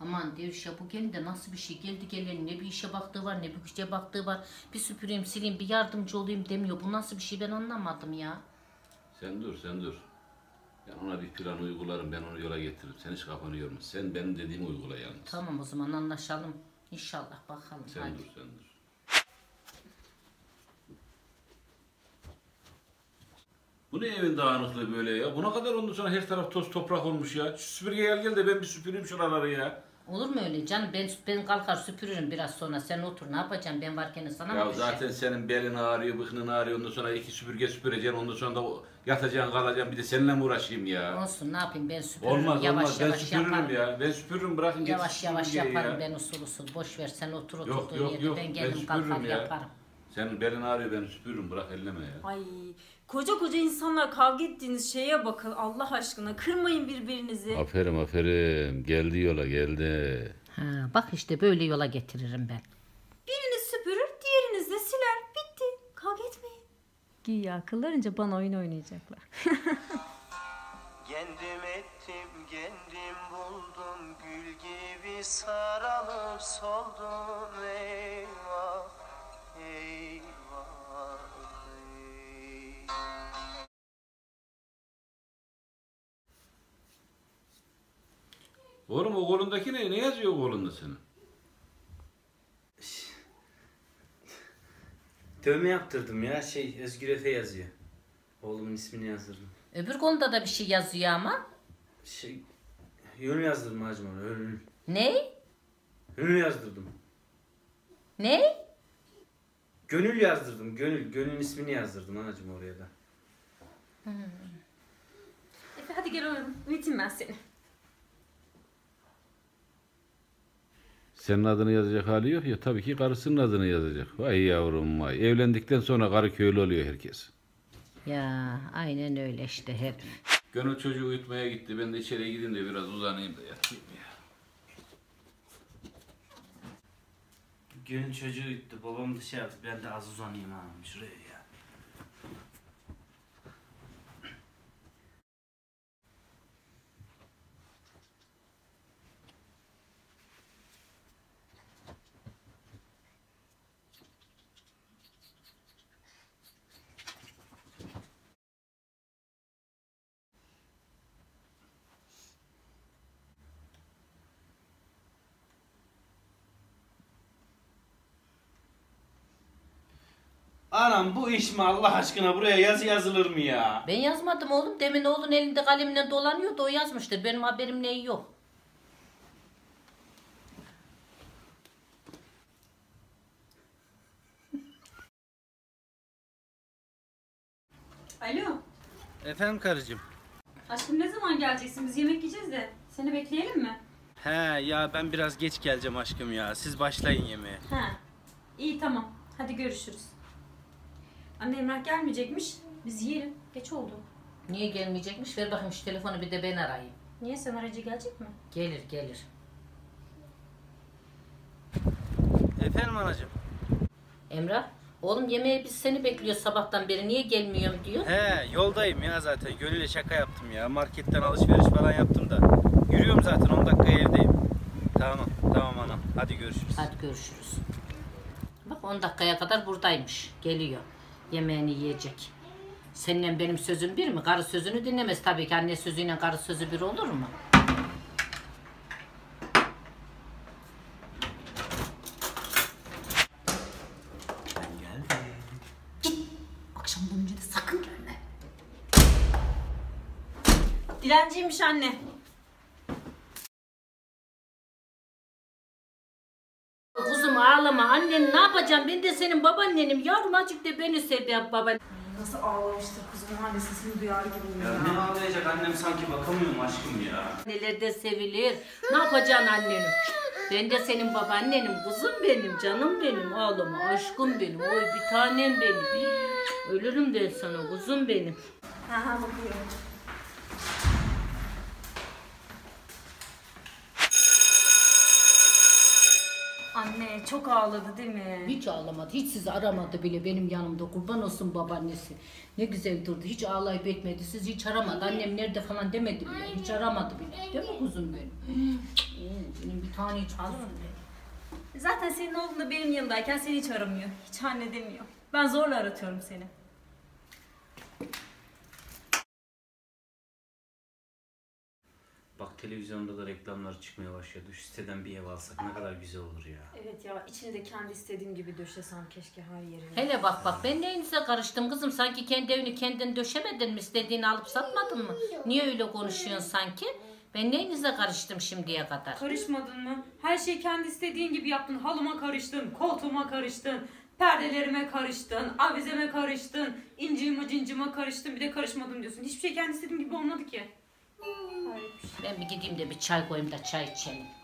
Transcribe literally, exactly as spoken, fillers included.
Aman Devş ya, bu gelin de nasıl bir şey, geldi gelen ne bir işe baktığı var ne bir işe baktığı var. Bir süpüreyim sileyim bir yardımcı olayım demiyor. Bu nasıl bir şey, ben anlamadım ya. Sen dur sen dur. Ben ona bir plan uygularım, ben onu yola getiririm. Sen hiç kafanı yorma. Sen benim dediğimi uygula yalnız. Tamam o zaman anlaşalım. İnşallah bakalım. Sen hadi. dur sen dur. Bu ne evin dağınıklığı böyle ya? Buna kadar ondan sonra her taraf toz toprak olmuş ya. Şu süpürgeye gel gel de ben bir süpüreyim şuraları ya. Olur mu öyle canım? Ben ben kalkar süpürürüm biraz sonra. Sen otur, ne yapacaksın? Ben varken sana mı Ya düşer? zaten senin belin ağrıyor, bıknın ağrıyor. Ondan sonra iki süpürge süpüreceksin. Ondan sonra da yatacaksın, kalacaksın. Bir de seninle mi uğraşayım ya? Olsun, ne yapayım, ben süpürürüm. Olmaz yavaş olmaz. Ben yavaş süpürürüm yaparım. ya. Ben süpürürüm, bırakın gitsin Yavaş yavaş süpürgeyi yaparım ya. ben usul usul. Boş ver, sen otur Yok oturduğun yok yerde. yok. Ben Ben geldim kalkar süpürürüm ya. yaparım. Senin belin ağrıyor, ben süpürürüm. Bırak elleme ya. Ay, koca koca insanlar kavga ettiğiniz şeye bakın Allah aşkına. Kırmayın birbirinizi. Aferin aferin. Geldi yola geldi. Ha, bak işte böyle yola getiririm ben. Biriniz süpürür, diğeriniz de siler. Bitti. Kavga etmeyin. Güya akıllarınca bana oyun oynayacaklar. Kendim ettim, kendim buldum, gül gibi sarılıp soldum, eyvah, eyvah, ey. Oğlum o kolundaki ne? Ne yazıyor o kolunda senin? Dövme yaptırdım ya, şey Özgür Efe yazıyor. Oğlumun ismini yazdırdım. Öbür konuda da bir şey yazıyor ama. Şey, Ünlü yazdırdım hacım ona, ünlü. Ne? Ünlü yazdırdım. Ne? Gönül yazdırdım, Gönül. Gönül'ün ismini yazdırdım anacığım oraya da. Hmm. Efe hadi gel oğlum, uyutayım ben seni. Senin adını yazacak hali yok ya. Tabii ki karısının adını yazacak. Vay yavrum vay. Evlendikten sonra karı köylü oluyor herkes. Ya aynen öyle işte hep. Gönül çocuğu uyutmaya gitti. Ben de içeriye gideyim de biraz uzanayım da yatayım ya. Gönül çocuğu gitti, babam dışarı yaptı. Ben de az uzanayım hanım şuraya ya. Anam bu iş mi Allah aşkına, buraya yazı yazılır mı ya? Ben yazmadım oğlum. Demin oğlun elinde kalemle dolanıyordu, o yazmıştır. Benim haberim neyi yok. Alo. Efendim karıcığım. Aşkım ne zaman geleceksin? Biz yemek yiyeceğiz de. Seni bekleyelim mi? He ya, ben biraz geç geleceğim aşkım ya. Siz başlayın yemeğe. He. İyi tamam. Hadi görüşürüz. Anne Emrah gelmeyecekmiş. Biz yiyelim. Geç oldu. Niye gelmeyecekmiş? Ver bakayım şu telefonu, bir de ben arayayım. Niye, sen aracı gelecek mi? Gelir gelir. Efendim anacığım. Emrah, oğlum yemeğe biz seni bekliyoruz sabahtan beri, niye gelmiyorum diyor. He, yoldayım ya zaten. Gönül'e şaka yaptım ya. Marketten alışveriş falan yaptım da. Yürüyorum zaten, on dakikaya evdeyim. Tamam, tamam anam. Hadi görüşürüz. Hadi görüşürüz. Bak on dakikaya kadar buradaymış. Geliyor. Yemeğini yiyecek. Seninle benim sözüm bir mi? Karı sözünü dinlemez tabii ki. Anne sözüyle karı sözü bir olur mu? Ben geldim. Akşamdan önce de sakın gelme. Dilenciymiş anne. Kuzum ağlama. Annen ne yapacağım? Ben de senin babaannenim. Yavrum azıcık da beni sev ya baban. Nasıl ağlamıştır kızım, anne sesini duyar gibi. Ya ne ağlayacak annem, sanki bakamıyorum aşkım ya. Neler de sevilir. Ne yapacaksın annenim? Ben de senin babaannenim. Kuzum benim, canım benim. Ağlama, aşkım benim. Oy bir tanem benim. Ölürüm ben sana kuzum benim. Ha ha bakıyorum. Anne çok ağladı değil mi? Hiç ağlamadı. Hiç sizi aramadı bile benim yanımda. Kurban olsun babaannesi. Ne güzel durdu. Hiç ağlayıp etmedi. Sizi hiç aramadı. Annem nerede falan demedi bile. Hiç aramadı bile. Değil mi kuzum benim? Benim bir tane hiç kuzum benim. Zaten senin oğlun da benim yanımdayken seni hiç aramıyor. Hiç anne demiyor. Ben zorla aratıyorum seni. Bak televizyonda da reklamlar çıkmaya başladı. Şu siteden bir ev alsak ne kadar güzel olur ya. Evet ya, içini de kendi istediğim gibi döşesem keşke her yerine. Hele bak bak ben neyinize karıştım kızım. Sanki kendi evini kendin döşemedin mi? İstediğini alıp satmadın mı? Niye öyle konuşuyorsun sanki? Ben neyinize karıştım şimdiye kadar? Karışmadın mı? Her şeyi kendi istediğin gibi yaptın. Halıma karıştın, koltuğuma karıştın, perdelerime karıştın, avizeme karıştın, incime cincime karıştın, bir de karışmadım diyorsun. Hiçbir şey kendi istediğim gibi olmadı ki. Ben bir gideyim de bir çay koyayım da çay içelim.